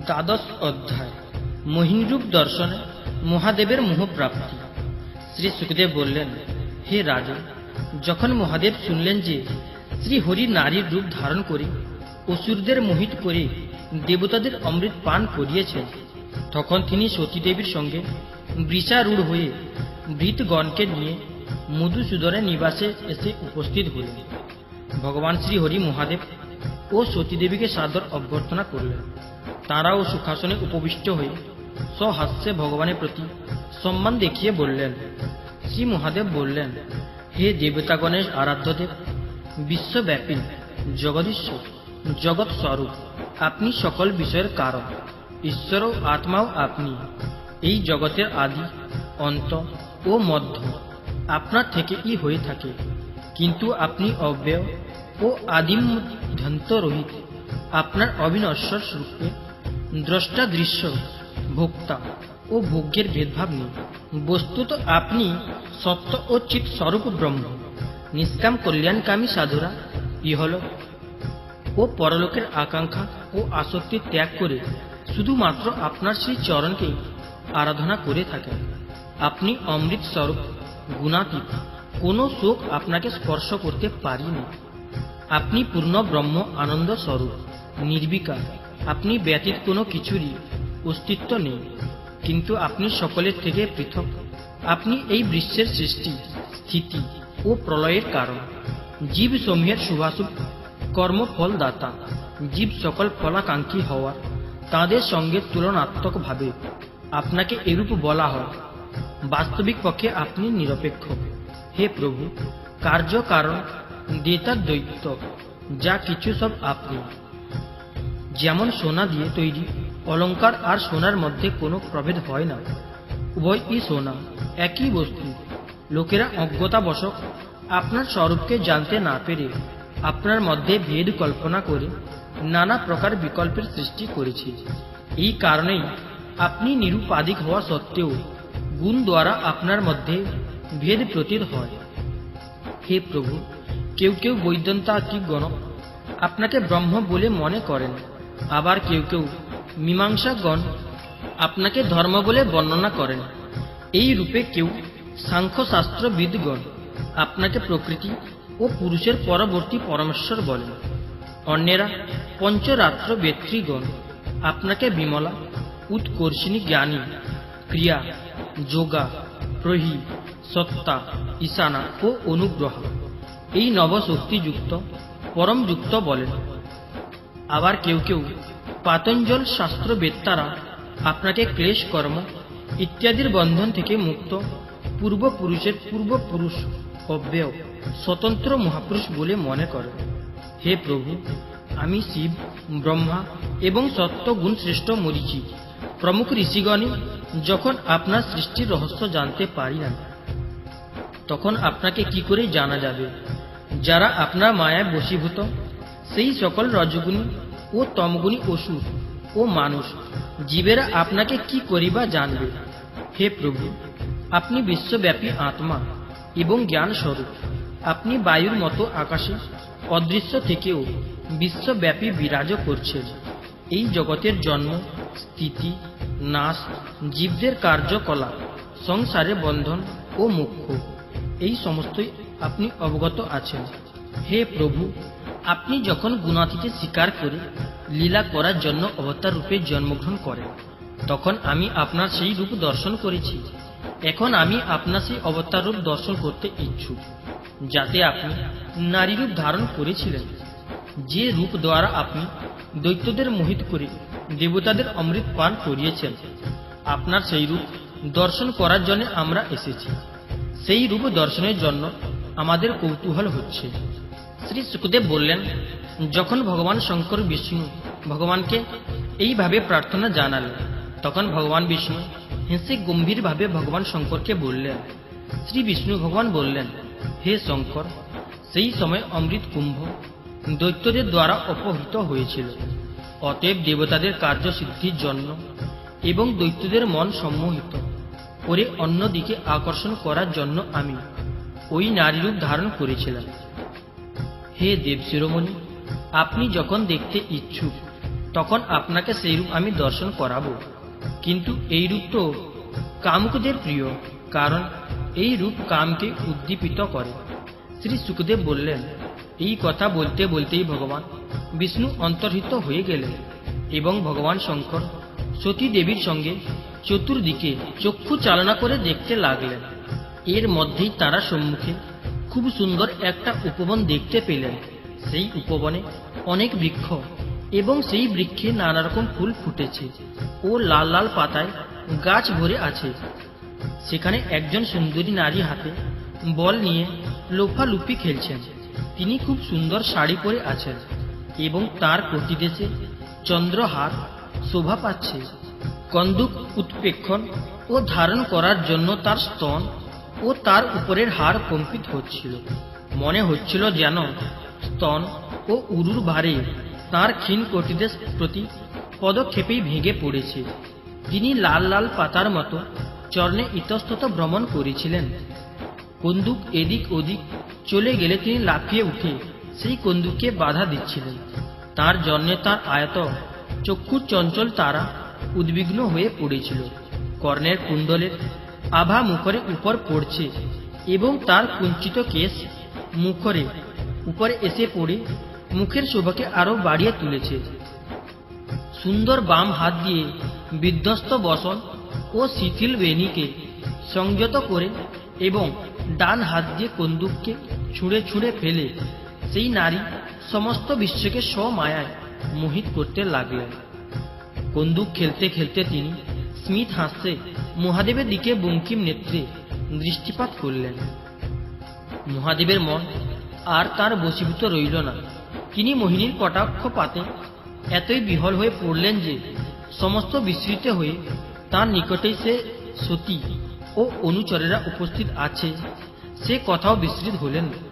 দ্বাদশ অধ্যায় মোহিনীরূপ দর্শনে মহাদেবের মোহপ্রাপ্তি। শ্রী সুখদেব বললেন, হে রাজা, যখন মহাদেব শুনলেন যে শ্রীহরি নারীর রূপ ধারণ করে অসুরদের মোহিত করে দেবতাদের অমৃত পান করিয়েছেন, তখন তিনি সতীদেবীর সঙ্গে বৃষারূঢ় হয়ে ভৃতগণকে নিয়ে মধুসূদনের নিবাসে এসে উপস্থিত হলেন। ভগবান শ্রীহরি মহাদেব ও সতীদেবীকে সাদর অভ্যর্থনা করলেন। তাঁরাও সুখাসনে উপবিষ্ট হয়ে সহাস্যে ভগবানের প্রতি সম্মান দেখিয়ে বললেন। শ্রী মহাদেব বললেন, হে দেবতাগণের আরাধ্যদেব, বিশ্বব্যাপী জগদীশ্বর, জগৎ স্বরূপ, আপনি সকল বিষয়ের কারণ, ঈশ্বর ও আত্মাও আপনি। এই জগতের আদি, অন্ত ও মধ্য আপনার থেকেই হয়ে থাকে, কিন্তু আপনি অব্যয় ও আদিমধ্যান্তরহিত। আপনার অবিনশ্বর রূপে দ্রষ্টা, দৃশ্য, ভোক্তা ও ভোগ্যের ভেদভাব নেই। বস্তুত আপনি সত্য ও চিৎ স্বরূপ ব্রহ্ম। নিষ্কাম কল্যাণকামী সাধুরা ইহলোক ও পরলোকের আকাঙ্ক্ষা ও আসক্তি ত্যাগ করে শুধুমাত্র আপনার সেই চরণকে আরাধনা করে থাকেন। আপনি অমৃত স্বরূপ, গুণাতীত, কোনো শোক আপনাকে স্পর্শ করতে পারেনি। আপনি পূর্ণ ব্রহ্ম আনন্দ স্বরূপ, নির্বিকার। আপনি ব্যতীত কোনো কিছুরই অস্তিত্ব নেই, কিন্তু আপনি সকলের থেকে পৃথক। আপনি এই বিশ্বের সৃষ্টি, স্থিতি ও প্রলয়ের কারণ, জীব সমূহের শুভাশুভ কর্মফলদাতা। জীব সকল ফলাকাঙ্ক্ষী হওয়ার তাঁদের সঙ্গে তুলনাত্মকভাবে আপনাকে এরূপ বলা হয়। বাস্তবিক পক্ষে আপনি নিরপেক্ষ। হে প্রভু, কার্য কারণ দেতা দ্বৈত, যা কিছু সব আপনি। যেমন সোনা দিয়ে তৈরি অলঙ্কার আর সোনার মধ্যে কোনো প্রভেদ হয় না, উভয়ই সোনা, একই বস্তু। লোকেরা অজ্ঞতাবশত আপনার স্বরূপকে জানতে না পেরে আপনার মধ্যে ভেদ কল্পনা করে নানা প্রকার বিকল্পের সৃষ্টি করেছে। এই কারণেই আপনি নিরুপাধিক হওয়া সত্ত্বেও গুণ দ্বারা আপনার মধ্যে ভেদ প্রতীত হয়। হে প্রভু, কেউ কেউ বৈদন্তাত্ত্বিকগণ আপনাকে ব্রহ্ম বলে মনে করেন, আবার কেউ কেউ মীমাংসাগণ আপনাকে ধর্ম বলে বর্ণনা করেন। এই রূপে কেউ সাংখ্যশাস্ত্রবিদগণ আপনাকে প্রকৃতি ও পুরুষের পরবর্তী পরমেশ্বর বলেন। অন্যেরা পঞ্চরাত্র বেত্রীগণ আপনাকে বিমলা, উৎকর্ষিণী, জ্ঞানী, ক্রিয়া, যোগা, প্রহি, সত্তা, ঈশানা ও অনুগ্রহ, এই নবশক্তিযুক্ত পরমযুক্ত বলেন। আবার কেউ কেউ পাতঞ্জল শাস্ত্রবেত্তারা আপনাকে ক্লেশ, কর্ম ইত্যাদির বন্ধন থেকে মুক্ত পূর্বপুরুষের পূর্বপুরুষ, অব্যয়, স্বতন্ত্র মহাপুরুষ বলে মনে করেন। হে প্রভু, আমি শিব, ব্রহ্মা এবং সত্যগুণ শ্রেষ্ঠ মরীচি প্রমুখ ঋষিগণই যখন আপনার সৃষ্টির রহস্য জানতে পারি না, তখন আপনাকে কি করে জানা যাবে? যারা আপনার মায়ায় বশীভূত, সেই সকল রজগুণী ও তমগুণী অসুর ও মানুষ জীবেরা আপনাকে কি করিবা জানবে? হে প্রভু, আপনি বিশ্বব্যাপী আত্মা এবং জ্ঞান স্বরূপ। আপনি বায়ুর মতো আকাশে অদৃশ্য থেকেও বিশ্বব্যাপী বিরাজ করছেন। এই জগতের জন্ম, স্থিতি, নাশ, জীবদের কার্যকলাপ, সংসারে বন্ধন ও মোক্ষ, এই সমস্তই আপনি অবগত আছেন। হে প্রভু, আপনি যখন গুণাতীতে স্বীকার করে লীলা করার জন্য অবতার রূপে জন্মগ্রহণ করেন, তখন আমি আপনার সেই রূপ দর্শন করেছি। এখন আমি আপনার সেই অবতার রূপ দর্শন করতে ইচ্ছুক, যাতে আপনি নারী রূপ ধারণ করেছিলেন। যে রূপ দ্বারা আপনি দৈত্যদের মোহিত করে দেবতাদের অমৃত পান করিয়েছেন, আপনার সেই রূপ দর্শন করার জন্য আমরা এসেছি। সেই রূপ দর্শনের জন্য আমাদের কৌতূহল হচ্ছে। শ্রী সুখদেব বললেন, যখন ভগবান শঙ্কর বিষ্ণু ভগবানকে এইভাবে প্রার্থনা জানালেন, তখন ভগবান বিষ্ণু হেসে গম্ভীরভাবে ভগবান শঙ্করকে বললেন। শ্রী বিষ্ণু ভগবান বললেন, হে শঙ্কর, সেই সময় অমৃত কুম্ভ দৈত্যদের দ্বারা অপহৃত হয়েছিল। অতএব দেবতাদের কার্যসিদ্ধির জন্য এবং দৈত্যদের মন সম্মোহিত করে অন্যদিকে আকর্ষণ করার জন্য আমি ওই নারীরূপ ধারণ করেছিলাম। হে দেব শিরোমণি, আপনি যখন দেখতে ইচ্ছুক, তখন আপনাকে সেই রূপ আমি দর্শন করাবো। কিন্তু এই রূপ তো কামুকদের প্রিয়, কারণ এই রূপ কামকে উদ্দীপিত করে। শ্রী সুখদেব বললেন, এই কথা বলতে বলতেই ভগবান বিষ্ণু অন্তর্হিত হয়ে গেলেন এবং ভগবান শঙ্কর সতী দেবীর সঙ্গে চতুর্দিকে চক্ষু চালনা করে দেখতে লাগলেন। এর মধ্যেই তারা সম্মুখে খুব সুন্দর একটা উপবন দেখতে পেলেন। সেই উপবনে অনেক বৃক্ষ এবং সেই বৃক্ষে নানা রকম ফুল ফুটেছে ও লাল লাল পাতায় গাছ ভরে আছে। সেখানে একজন সুন্দরী নারী হাতে বল নিয়ে লোফালুপি খেলছেন। তিনি খুব সুন্দর শাড়ি পরে আছেন এবং তার প্রতিদেশে চন্দ্রহার শোভা পাচ্ছে। কন্দুক উৎপেক্ষণ ও ধারণ করার জন্য তার স্তন ও তার উপরের হাড় কম্পিত হচ্ছিল। মনে হচ্ছিল যেন স্তন ও উরুর ভারে তার ক্ষীণ কটিদেশ প্রতি পদক্ষেপেই ভেঙে পড়েছে। তিনি লাল লাল পাতার মতো চরণে ইতস্তত ভ্রমণ করেছিলেন। কন্দুক এদিক ওদিক চলে গেলে তিনি লাফিয়ে উঠে সেই কন্দুককে বাধা দিচ্ছিলেন। তার জন্যে তার আয়ত চক্ষু চঞ্চল তারা উদ্বিগ্ন হয়ে পড়েছিল। কর্ণের কুণ্ডলের আভা মুখরে উপর পড়ছে এবং তার কুঞ্চিত কেশ মুখরে উপরে এসে পড়ে মুখের শোভাকে আরো বাড়িয়ে তুলেছে। সুন্দর বাম হাত দিয়ে বিধ্বস্ত বসন ও শিথিল বেণীকে সংযত করে এবং ডান হাত দিয়ে কন্দুককে ছুঁড়ে ছুঁড়ে ফেলে সেই নারী সমস্ত বিশ্বকে স্বমায়ায় মোহিত করতে লাগলেন। কন্দুক খেলতে খেলতে তিনি স্মিত হাস্যে মহাদেবের দিকে বঙ্কিম নেত্রে দৃষ্টিপাত করলেন। মহাদেবের মন আর তার বশীভূত রইল না। তিনি মোহিনীর কটাক্ষপাতে এতই বিহ্বল হয়ে পড়লেন যে সমস্ত বিস্মৃত হয়ে তার নিকটেই সে সতী ও অনুচরেরা উপস্থিত আছে সে কথাও বিস্মৃত হলেন।